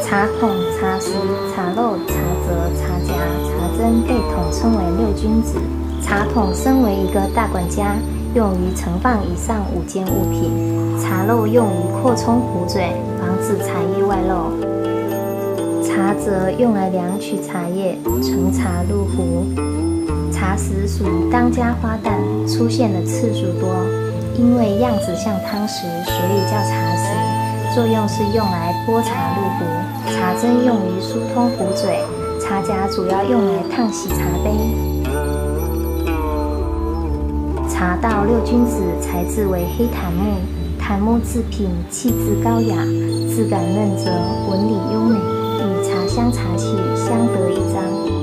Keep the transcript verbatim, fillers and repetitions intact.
茶桶、茶匙、茶漏、茶则、茶夹、茶针被统称为六君子。茶桶身为一个大管家，用于盛放以上五件物品。茶漏用于扩充壶嘴，防止茶叶外漏。茶则用来量取茶叶，盛茶入壶。茶匙属于当家花旦，出现的次数多，因为样子像汤匙，所以叫茶匙。作用是用来拨茶入壶。茶针用于疏通壶嘴。茶夹主要用来烫洗茶杯。茶道六君子材质为黑檀木，檀木制品气质高雅，质感嫩泽，纹理优美，与茶香茶器相得益彰。